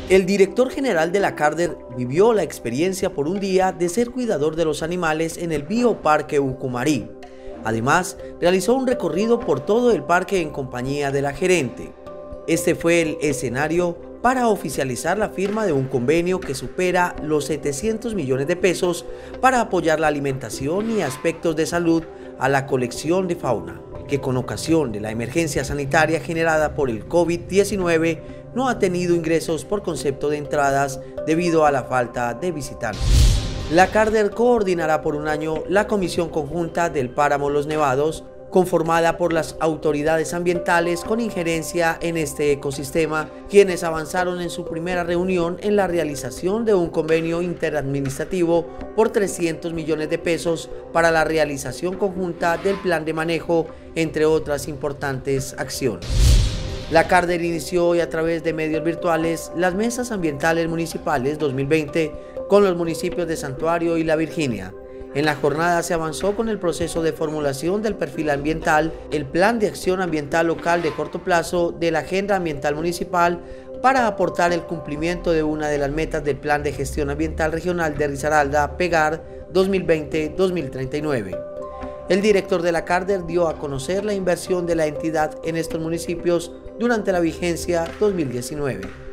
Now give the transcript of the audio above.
El director general de la Carder vivió la experiencia por un día de ser cuidador de los animales en el Bioparque Ucumarí. Además, realizó un recorrido por todo el parque en compañía de la gerente. Este fue el escenario para oficializar la firma de un convenio que supera los 700 millones de pesos para apoyar la alimentación y aspectos de salud a la colección de fauna, que con ocasión de la emergencia sanitaria generada por el COVID-19 no ha tenido ingresos por concepto de entradas debido a la falta de visitantes. La Carder coordinará por un año la Comisión Conjunta del Páramo Los Nevados, conformada por las autoridades ambientales con injerencia en este ecosistema, quienes avanzaron en su primera reunión en la realización de un convenio interadministrativo por 300 millones de pesos para la realización conjunta del plan de manejo, entre otras importantes acciones. La Carder inició hoy a través de medios virtuales las mesas ambientales municipales 2020 con los municipios de Santuario y La Virginia. En la jornada se avanzó con el proceso de formulación del perfil ambiental, el plan de acción ambiental local de corto plazo de la agenda ambiental municipal para aportar el cumplimiento de una de las metas del plan de gestión ambiental regional de Risaralda, PEGAR 2020-2039. El director de la Carder dio a conocer la inversión de la entidad en estos municipios durante la vigencia 2019.